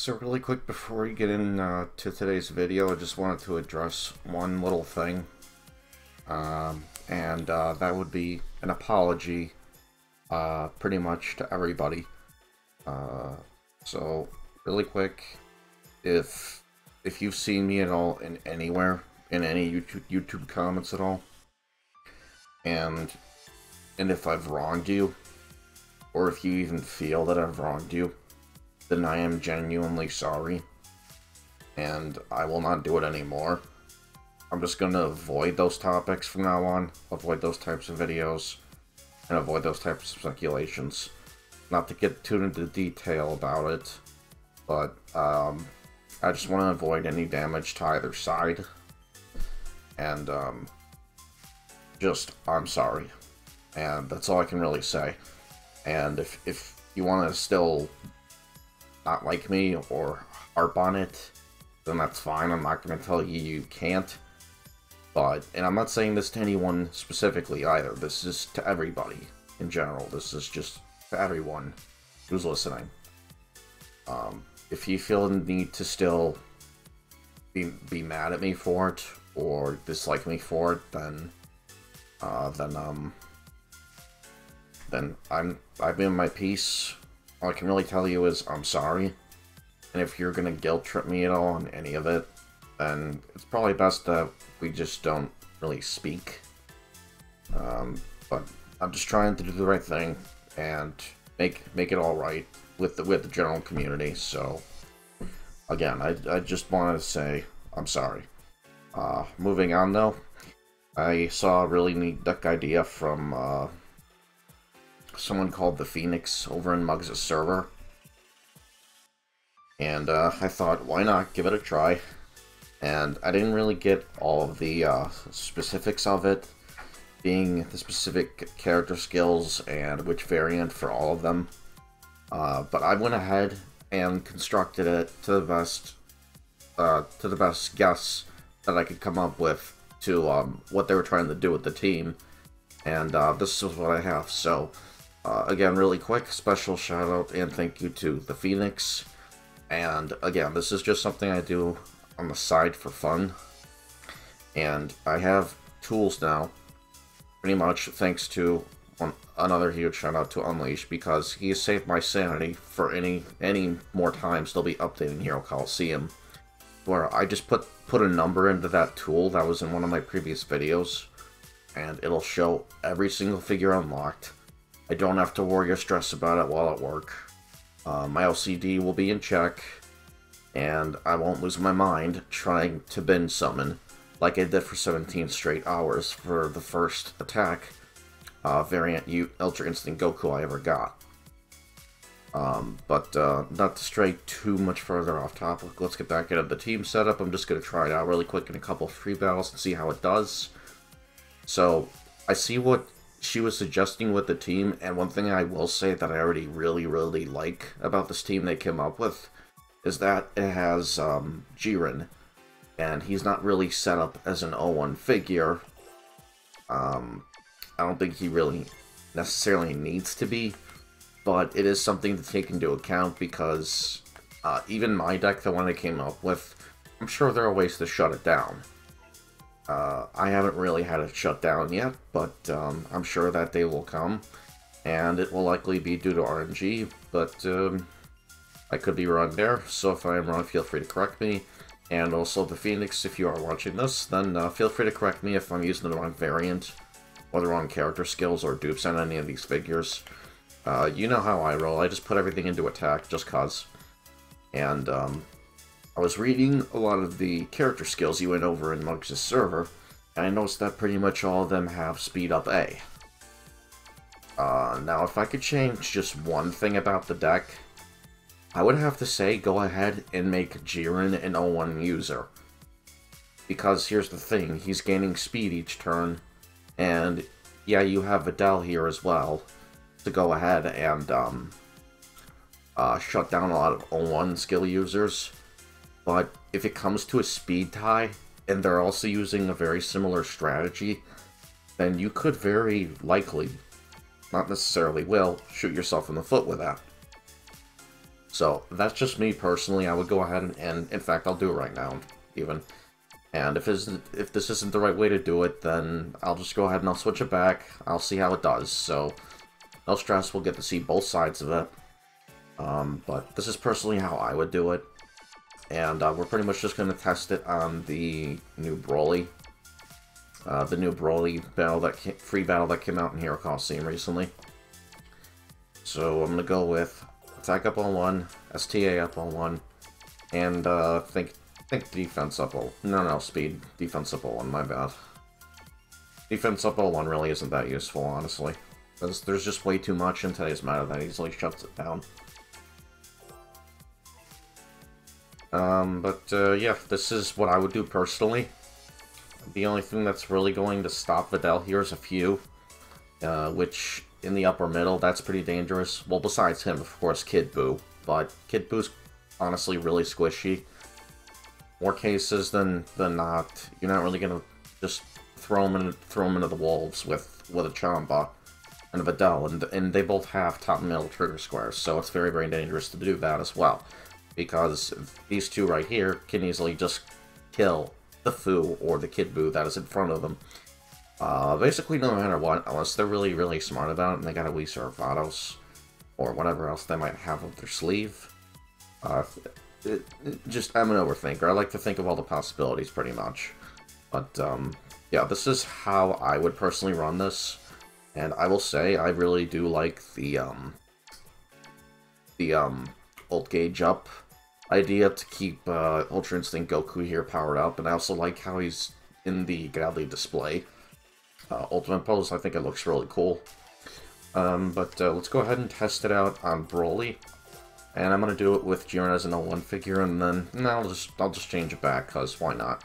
So really quick before we get in to today's video, I just wanted to address one little thing, and that would be an apology, pretty much to everybody. So really quick, if you've seen me at all in anywhere in any YouTube comments at all, and if I've wronged you, or if you even feel that I've wronged you, then I am genuinely sorry, and I will not do it anymore. I'm just going to avoid those topics from now on, avoid those types of videos, and avoid those types of speculations. Not to get too into detail about it, but I just want to avoid any damage to either side, and I'm sorry, and that's all I can really say. And if you want to still not like me or harp on it, then that's fine. I'm not going to tell you you can't. But, and I'm not saying this to anyone specifically either. This is to everybody in general. This is just to everyone who's listening. If you feel the need to still be mad at me for it or dislike me for it, then I've been my piece. All I can really tell you is I'm sorry, and if you're gonna guilt trip me at all on any of it, then it's probably best that we just don't really speak. But I'm just trying to do the right thing and make it all right with the general community. So again, I just wanted to say I'm sorry. Moving on though, I saw a really neat deck idea from someone called the Phoenix over in Mugs' server, and I thought, why not give it a try? And I didn't really get all of the specifics of it, being the specific character skills and which variant for all of them, but I went ahead and constructed it to the best guess that I could come up with to what they were trying to do with the team, and this is what I have. So again, really quick, special shout out and thank you to the Phoenix. And again, this is just something I do on the side for fun. And I have tools now, pretty much thanks to another huge shout out to Unleash, because he has saved my sanity for any more times they'll be updating Hero Coliseum, where I just put a number into that tool that was in one of my previous videos, and it'll show every single figure unlocked. I don't have to worry or stress about it while at work. My LCD will be in check, and I won't lose my mind trying to bin summon like I did for 17 straight hours for the first attack variant Ultra Instinct Goku I ever got. But not to stray too much further off topic, let's get back into the team setup. I'm just going to try it out really quick in a couple free battles and see how it does. So, I see what she was suggesting with the team, and one thing I will say that I already really like about this team they came up with is that it has Jiren, and he's not really set up as an 0-1 figure. I don't think he really necessarily needs to be, but it is something to take into account, because even my deck, the one I came up with, I'm sure there are ways to shut it down. I haven't really had it shut down yet, but I'm sure that day will come, and it will likely be due to RNG, but I could be wrong there, so if I am wrong, feel free to correct me. And also the Phoenix, if you are watching this, then feel free to correct me if I'm using the wrong variant, or the wrong character skills or dupes on any of these figures. You know how I roll, I just put everything into attack, just cause. And I was reading a lot of the character skills you went over in Mugs' server, and I noticed that pretty much all of them have speed up A. Now, if I could change just one thing about the deck, I would have to say go ahead and make Jiren an 0-1 user. Because here's the thing, he's gaining speed each turn, and yeah, you have Videl here as well to go ahead and shut down a lot of 0-1 skill users. But if it comes to a speed tie, and they're also using a very similar strategy, then you could very likely, not necessarily will, shoot yourself in the foot with that. So, that's just me personally. I would go ahead and in fact, I'll do it right now, even. And if this isn't the right way to do it, then I'll just go ahead and I'll switch it back. I'll see how it does. So, no stress, we'll get to see both sides of it. But this is personally how I would do it. And we're pretty much just going to test it on the new Broly. The new Broly battle free battle that came out in Hero Coliseum recently. So I'm going to go with attack up on 1, STA up on 1, and think defense up on... No, speed. Defense up on 1, my bad. Defense up on 1 really isn't that useful, honestly. Because there's just way too much in today's meta that easily shuts it down. Yeah, this is what I would do personally. The only thing that's really going to stop Videl here is a few, which in the upper middle, that's pretty dangerous. Well, besides him, of course, Kid Buu. But Kid Buu's honestly really squishy. More cases than not, you're not really gonna just throw him into the wolves with a Chamba and a Videl, and they both have top and middle trigger squares, so it's very, very dangerous to do that as well. Because these two right here can easily just kill the Fu or the Kid Buu that is in front of them. Basically no matter what, unless they're really, really smart about it and they got a Wii Vados or whatever else they might have up their sleeve. I'm an overthinker. I like to think of all the possibilities pretty much. But yeah, this is how I would personally run this. And I will say, I really do like the Volt Gauge up idea to keep Ultra Instinct Goku here powered up, and I also like how he's in the Godly display. Ultimate pose, I think it looks really cool. Let's go ahead and test it out on Broly. And I'm going to do it with Jiren as an L1 figure, and then I'll just change it back, because why not?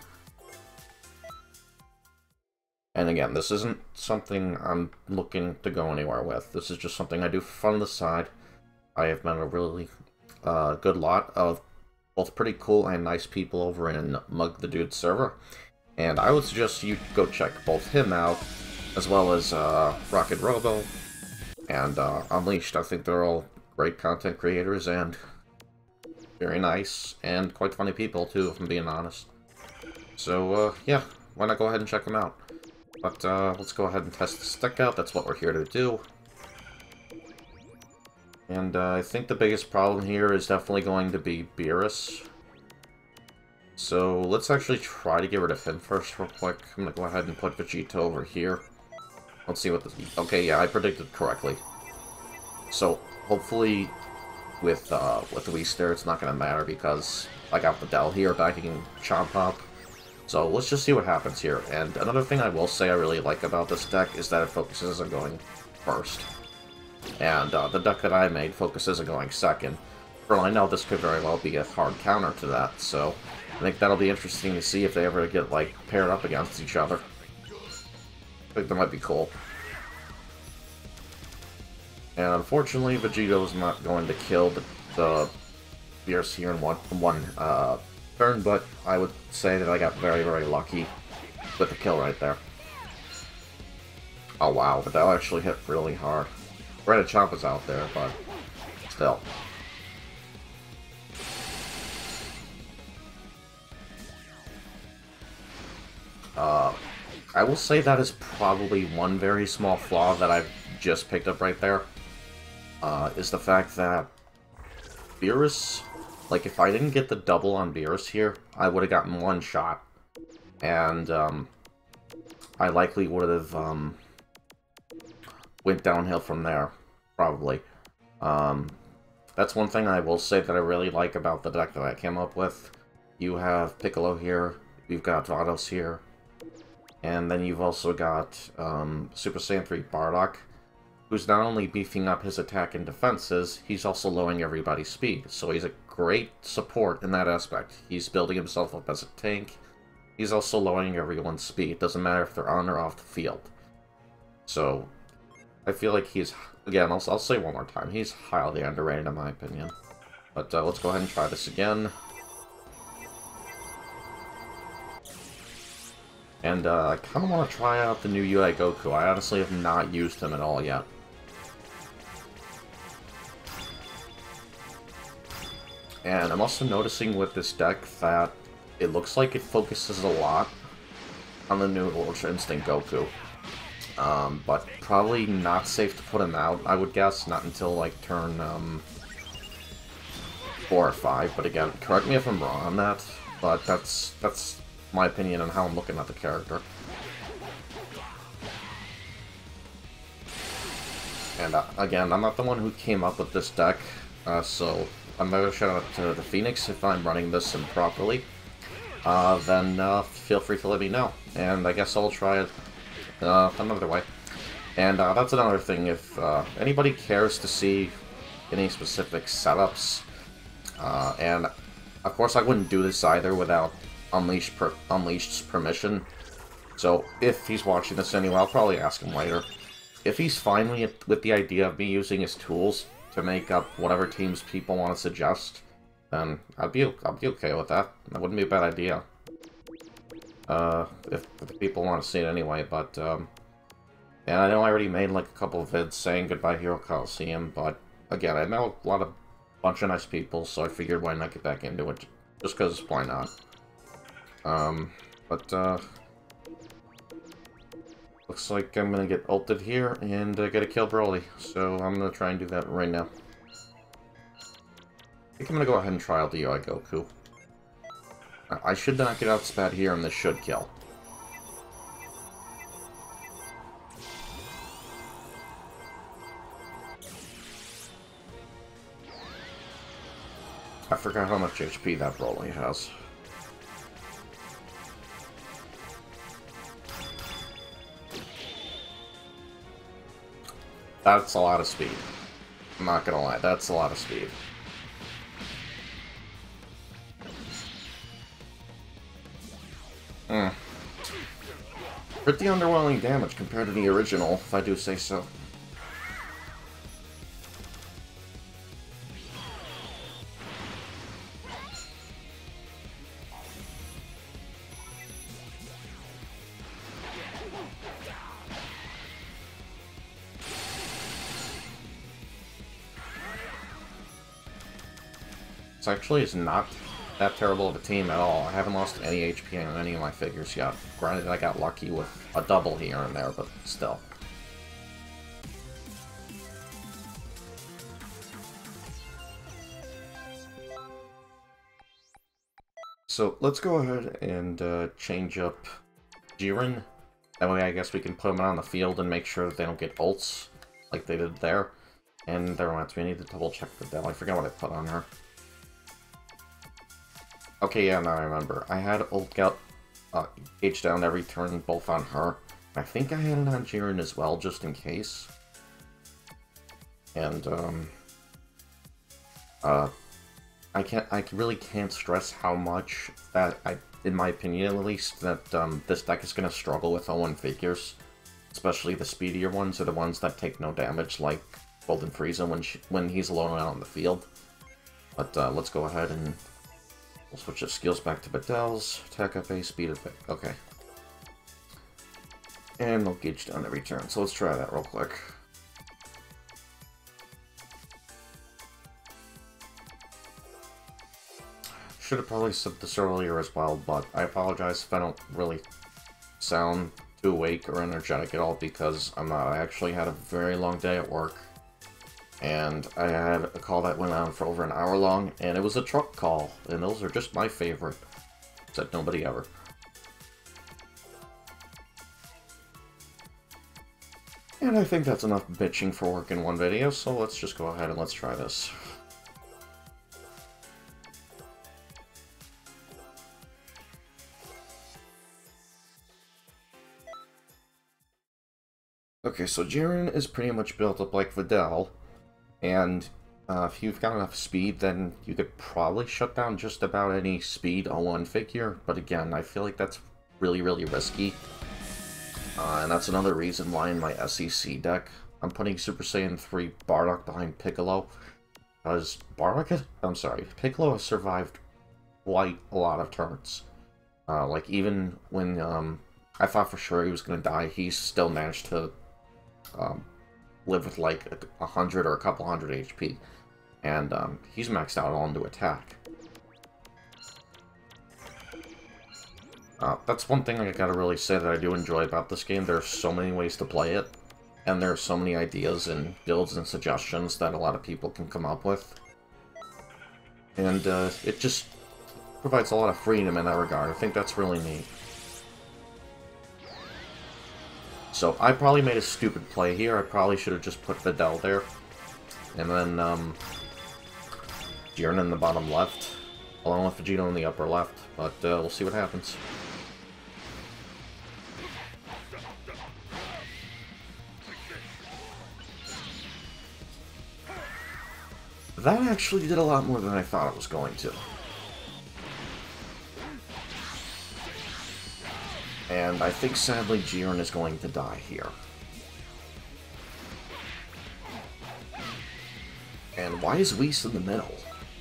And again, this isn't something I'm looking to go anywhere with. This is just something I do for fun on the side. I have met a really good lot of both pretty cool and nice people over in Mug the Dude server. And I would suggest you go check both him out, as well as Rocket Robo and Unleashed. I think they're all great content creators and very nice and quite funny people too, if I'm being honest. So yeah, why not go ahead and check them out? But let's go ahead and test the stick out. That's what we're here to do. And I think the biggest problem here is definitely going to be Beerus. So let's actually try to get rid of him first real quick. I'm going to go ahead and put Vegeta over here. Let's see what this... Okay, yeah, I predicted correctly. So hopefully with the Wii Star, it's not going to matter because I got Videl here backing Chompop. So let's just see what happens here. And another thing I will say I really like about this deck is that it focuses on going first. And the deck that I made focuses on going second. For all I know, this could very well be a hard counter to that, so I think that'll be interesting to see if they ever get, like, paired up against each other. I think that might be cool. And unfortunately, Vegito's not going to kill the Beerus here in one turn, but I would say that I got very, very lucky with the kill right there. Oh wow, but that actually hit really hard. Red Chomp was out there, but still. I will say that is probably one very small flaw that I've just picked up right there. Is the fact that Beerus, like if I didn't get the double on Beerus here, I would have gotten one shot. And I likely would have went downhill from there, probably. That's one thing I will say that I really like about the deck that I came up with. You have Piccolo here, you've got Vados here, and then you've also got Super Saiyan 3 Bardock, who's not only beefing up his attack and defenses, he's also lowering everybody's speed. So he's a great support in that aspect. He's building himself up as a tank. He's also lowering everyone's speed. Doesn't matter if they're on or off the field. So I feel like he's, again, I'll say one more time, he's highly underrated in my opinion. But let's go ahead and try this again. And I kind of want to try out the new UI Goku. I honestly have not used him at all yet. And I'm also noticing with this deck that it looks like it focuses a lot on the new Ultra Instinct Goku. But probably not safe to put him out, I would guess. Not until, like, turn, 4 or 5. But again, correct me if I'm wrong on that. But that's my opinion on how I'm looking at the character. And, again, I'm not the one who came up with this deck. So, another shout out to the Phoenix if I'm running this improperly. Then feel free to let me know. And I guess I'll try it another way. And that's another thing, if anybody cares to see any specific setups, and of course I wouldn't do this either without Unleashed's permission, so if he's watching this anyway, I'll probably ask him later. If he's fine with the idea of me using his tools to make up whatever teams people want to suggest, then I'll be okay with that. That wouldn't be a bad idea. If the people want to see it anyway, but, and I know I already made, like, a couple of vids saying goodbye Hero Coliseum, but, again, I know a bunch of nice people, so I figured why not get back into it, just because why not. Looks like I'm gonna get ulted here, and get a kill Broly, so I'm gonna try and do that right now. I think I'm gonna go ahead and try out the UI Goku. I should not get outspat here, and this should kill. I forgot how much HP that Broly has. That's a lot of speed. I'm not gonna lie, that's a lot of speed. Pretty underwhelming damage compared to the original, if I do say so. This actually is not that terrible of a team at all. I haven't lost any HP on any of my figures yet. Granted, I got lucky with a double here and there, but still. So, let's go ahead and change up Jiren. That way I guess we can put them on the field and make sure that they don't get ults, like they did there. And that reminds me, I need to double check the Dell. I forgot what I put on her. Okay, yeah, now I remember. I had ult gauge down every turn, both on her. I think I had it on Jiren as well, just in case. And, I really can't stress how much that, in my opinion at least, that, this deck is gonna struggle with 0-1 figures. Especially the speedier ones, are the ones that take no damage, like Golden Frieza when he's alone out on the field. But, let's go ahead and we'll switch the skills back to Badel's. Attack FA, speed effect. Okay. And they'll gauge down every turn. So let's try that real quick. Should have probably said this earlier as well, but I apologize if I don't really sound too awake or energetic at all, because I'm not. I actually had a very long day at work. And I had a call that went on for over an hour long, and it was a truck call, and those are just my favorite. Said nobody ever. And I think that's enough bitching for work in one video, so let's just go ahead and let's try this. Okay, so Jiren is pretty much built up like Videl. And if you've got enough speed, then you could probably shut down just about any speed 0-1 figure. But again, I feel like that's really, really risky. And that's another reason why in my SEC deck, I'm putting Super Saiyan 3 Bardock behind Piccolo. Because Piccolo has survived quite a lot of turns. Like, even when I thought for sure he was going to die, he still managed to live with like 100 or a couple hundred HP. And he's maxed out onto attack. That's one thing I gotta really say that I do enjoy about this game. There's so many ways to play it, and there's so many ideas and builds and suggestions that a lot of people can come up with. And it just provides a lot of freedom in that regard. I think that's really neat. So I probably made a stupid play here. I probably should have just put Videl there. And then Jiren in the bottom left, along with Vegito in the upper left. But we'll see what happens. That actually did a lot more than I thought it was going to. And I think, sadly, Jiren is going to die here. And why is Whis in the middle?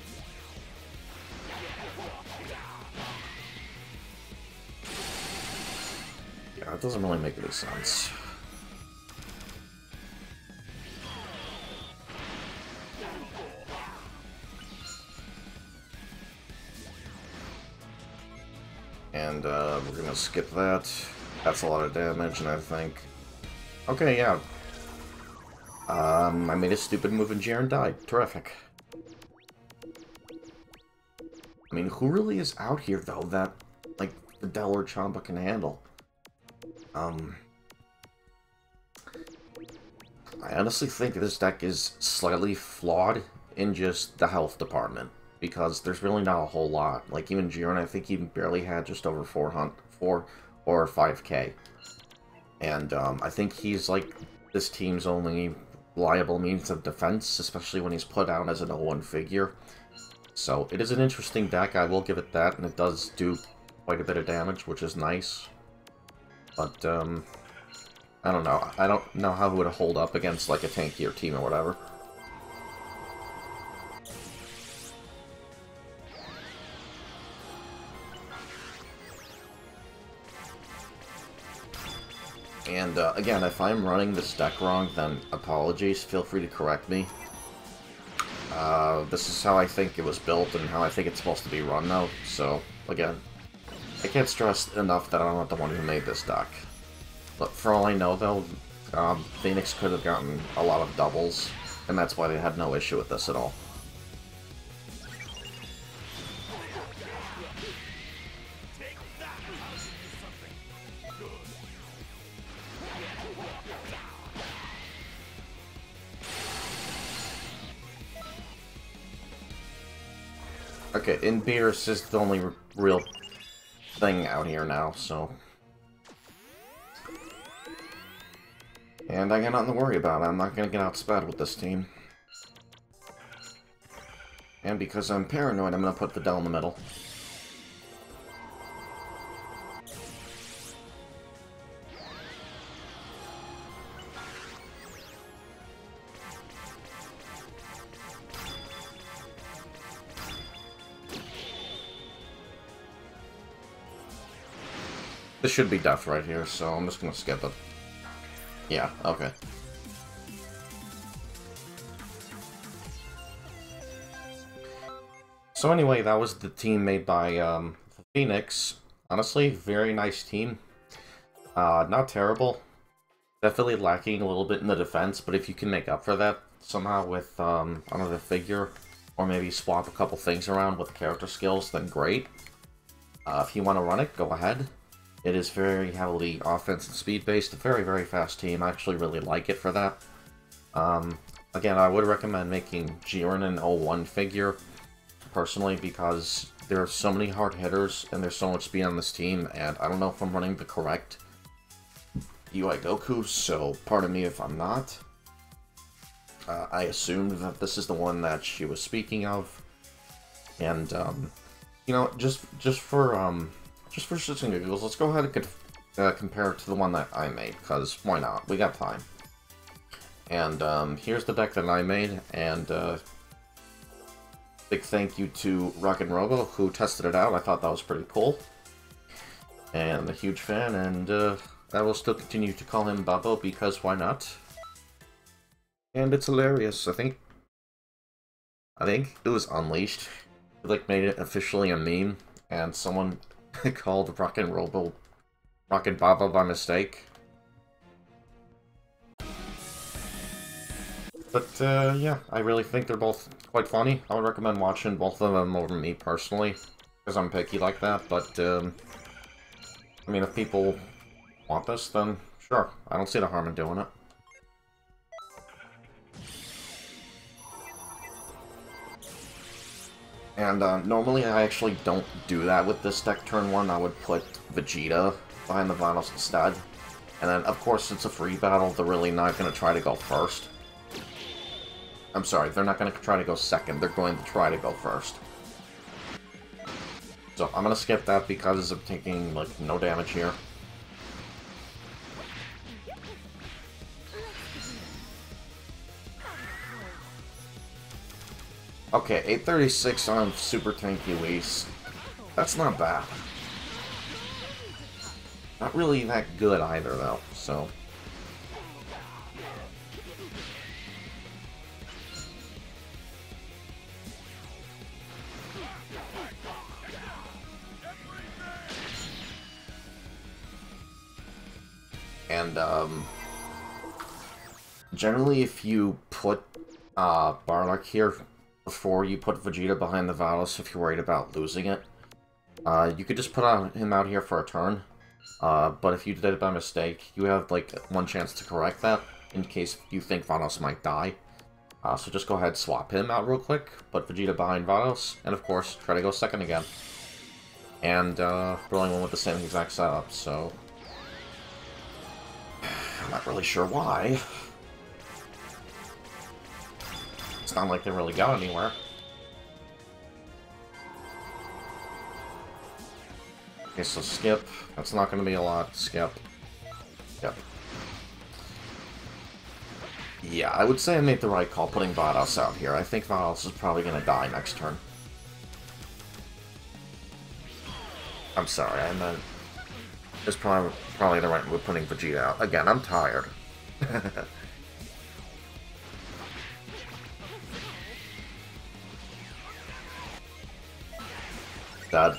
Yeah, it doesn't really make any sense. And we're gonna skip that. That's a lot of damage, and I think... Okay, yeah. I made a stupid move and Jiren died. Terrific. I mean, who really is out here, though, that, like, Videl or Champa can handle? I honestly think this deck is slightly flawed in just the health department, because there's really not a whole lot. Like, even Jiren, I think he barely had just over 4 or 5k. And, I think he's, like, this team's only reliable means of defense, especially when he's put out as an 0-1 figure. So, it is an interesting deck, I will give it that, and it does do quite a bit of damage, which is nice. But, I don't know. I don't know how it would hold up against, like, a tankier team or whatever. And, again, if I'm running this deck wrong, then apologies. Feel free to correct me. This is how I think it was built and how I think it's supposed to be run now. So, again, I can't stress enough that I'm not the one who made this deck. But for all I know, though, Phoenix could have gotten a lot of doubles, and that's why they had no issue with this at all. Okay, and Beerus is the only real thing out here now, so... And I got nothing to worry about. I'm not gonna get outsped with this team. And because I'm paranoid, I'm gonna put Videl in the middle. This should be death right here, so I'm just gonna skip it. Yeah, okay. So anyway, that was the team made by Phoenix. Honestly, very nice team. Not terrible. Definitely lacking a little bit in the defense, but if you can make up for that somehow with another figure, or maybe swap a couple things around with character skills, then great. If you want to run it, go ahead. It is very heavily offense and speed-based, a very, very fast team. I actually really like it for that. Again, I would recommend making Jiren an 0-1 figure, personally, because there are so many hard hitters, and there's so much speed on this team, and I don't know if I'm running the correct UI Goku, so pardon me if I'm not. I assumed that this is the one that she was speaking of, and, you know, just for shits and giggles, let's go ahead and compare it to the one that I made, because why not? We got time. And here's the deck that I made, and big thank you to Rock and Robo, who tested it out. I thought that was pretty cool. And I'm a huge fan, and I will still continue to call him Babo, because why not? And it's hilarious, I think. I think it was Unleashed. It, like, made it officially a meme, and someone called Rockin' Baba by mistake. But, yeah, I really think they're both quite funny. I would recommend watching both of them over me, personally, because I'm picky like that, but, I mean, if people want this, then sure. I don't see the harm in doing it. And, normally I actually don't do that with this deck turn 1. I would put Vegeta behind the Vados instead. And then, of course, it's a free battle, they're really not going to try to go first. I'm sorry, they're not going to try to go second, they're going to try to go first. So, I'm going to skip that because I'm taking, like, no damage here. Okay, 836 on Super Tanky Whis. That's not bad. Not really that good either, though, so... And, generally if you put, Bardock here before you put Vegeta behind the Vados if you're worried about losing it, you could just put him out here for a turn, but if you did it by mistake, you have, like, one chance to correct that, in case you think Vados might die. So just go ahead, swap him out real quick, put Vegeta behind Vados, and of course, try to go second again. And, Broly went with the same exact setup, so... I'm not really sure why. It's not like they really got anywhere. Okay, so skip. That's not going to be a lot. Skip. Yep. Yeah, I would say I made the right call putting Vados out here. I think Vados is probably going to die next turn. I'm sorry, I meant... It's probably the right move putting Vegeta out. Again, I'm tired. Dad.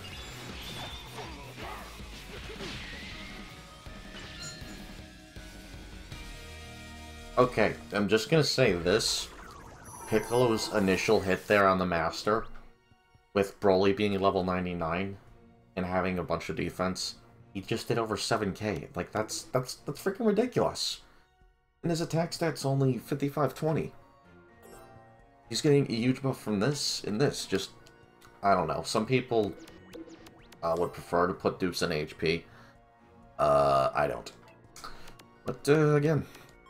Okay, I'm just gonna say this. Piccolo's initial hit there on the Master, with Broly being level 99 and having a bunch of defense, he just did over 7k. Like, that's freaking ridiculous. And his attack stat's only 5520. He's getting a huge buff from this and this. Just, I don't know. Some people would prefer to put dupes in HP. I don't. But, again,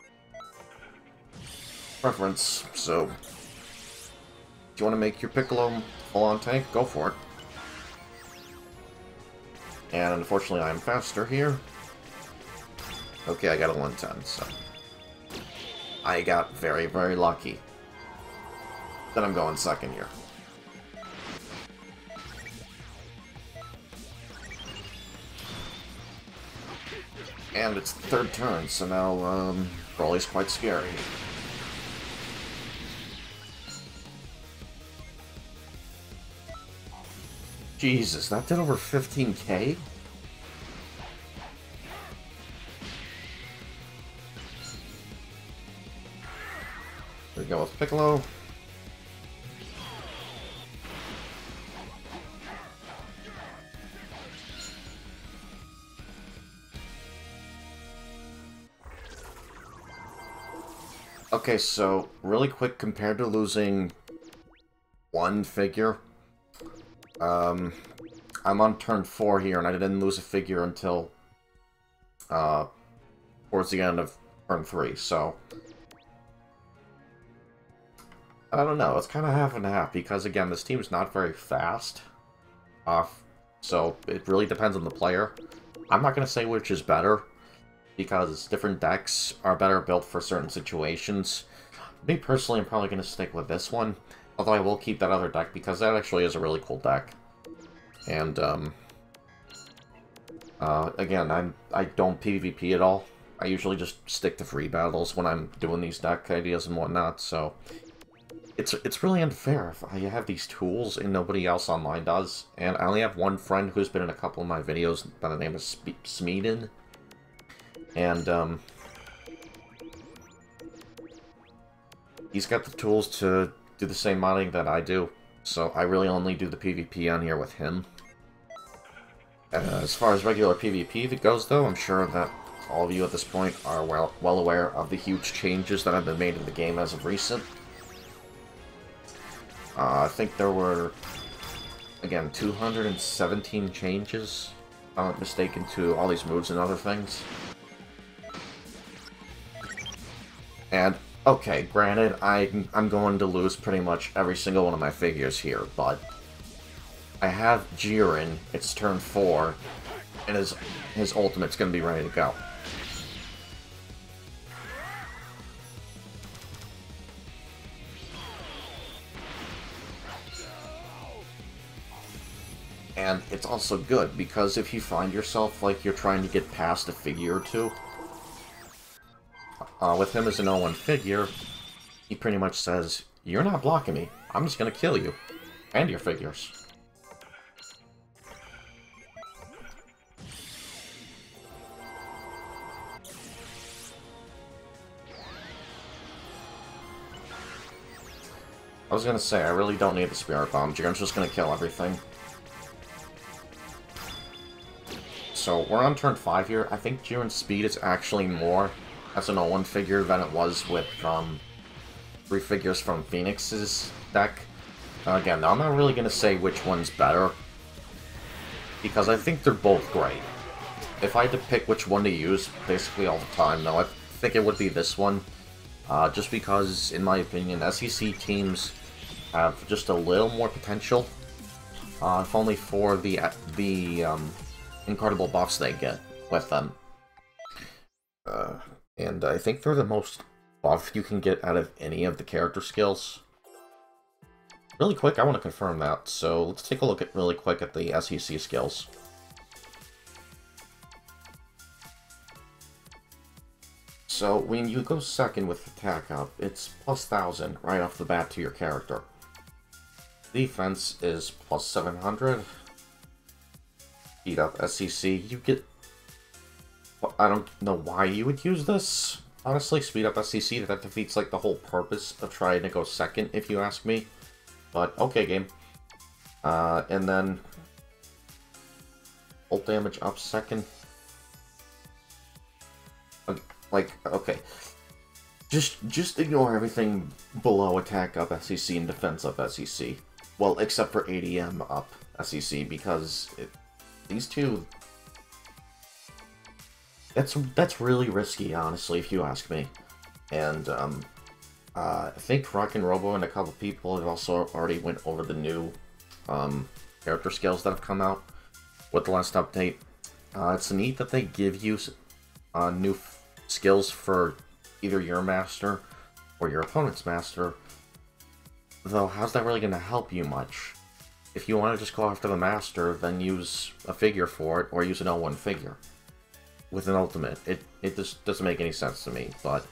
preference. So, if you want to make your Piccolo full-on tank, go for it. And unfortunately, I'm faster here. Okay, I got a 110, so... I got very, very lucky. Then I'm going second here. And it's the third turn, so now, Broly's quite scary. Jesus, that did over 15k? There we go with Piccolo. Okay, so, really quick, compared to losing one figure, I'm on turn 4 here, and I didn't lose a figure until, towards the end of turn 3, so... I don't know, it's kind of half and half, because, again, this team is not very fast, so it really depends on the player. I'm not going to say which is better, because different decks are better built for certain situations. Me, personally, I'm probably going to stick with this one, although I will keep that other deck, because that actually is a really cool deck. And, again, I don't PvP at all. I usually just stick to free battles when I'm doing these deck ideas and whatnot, so... it's really unfair if you have these tools and nobody else online does. And I only have one friend who's been in a couple of my videos by the name of Smeeden. And, he's got the tools to do the same modding that I do. So I really only do the PvP on here with him. As far as regular PvP goes, though, I'm sure that all of you at this point are well aware of the huge changes that have been made in the game as of recent. I think there were, again, 217 changes, if I'm not mistaken, to all these moves and other things. And, okay, granted, I'm going to lose pretty much every single one of my figures here, but I have Jiren, it's turn 4, and his ultimate's going to be ready to go. And it's also good, because if you find yourself like you're trying to get past a figure or two, with him as an 0-1 figure, he pretty much says, "You're not blocking me, I'm just gonna kill you, and your figures." I was gonna say, I really don't need the Spirit Bomb, Jiren's just gonna kill everything. So, we're on turn 5 here. I think Jiren's speed is actually more as an 0-1 figure than it was with 3 figures from Phoenix's deck. Again, I'm not really going to say which one's better, because I think they're both great. If I had to pick which one to use basically all the time, though, I think it would be this one. Just because, in my opinion, SEC teams have just a little more potential, if only for the incredible buffs they get with them. And I think they're the most buff you can get out of any of the character skills. Really quick, I want to confirm that, so let's take a look at really quick at the SEC skills. So when you go second with attack up, it's plus 1000 right off the bat to your character. Defense is plus 700. Speed up SEC, you get... I don't know why you would use this. Honestly, speed up SEC, that defeats like the whole purpose of trying to go second, if you ask me. But, okay, game. And then... ult damage up second. Like, okay. Just ignore everything below attack up SEC and defense up SEC. Well, except for ADM up SEC, because these two... That's really risky, honestly, if you ask me. And, I think Rock and Robo and a couple people have also already went over the new, character skills that have come out with the last update. It's neat that they give you, new skills for either your master or your opponent's master. Though, how's that really going to help you much? If you want to just go after the master, then use a figure for it, or use an L1 figure with an ultimate. It just doesn't make any sense to me, but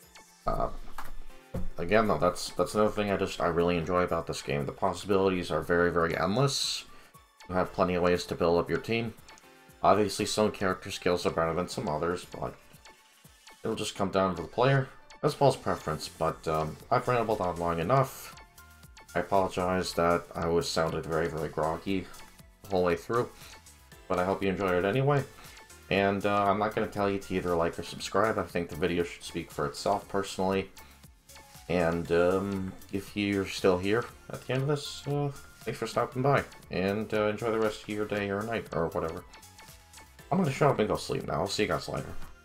again, though, that's another thing I really enjoy about this game. The possibilities are very, very endless. You have plenty of ways to build up your team. Obviously, some character skills are better than some others, but it'll just come down to the player, as well as preference. But I've rambled on long enough. I apologize that I was sounded very, very groggy the whole way through, but I hope you enjoyed it anyway. And I'm not going to tell you to either like or subscribe. I think the video should speak for itself, personally. And if you're still here at the end of this, thanks for stopping by. And enjoy the rest of your day or night, or whatever. I'm going to shut up and go sleep now. I'll see you guys later.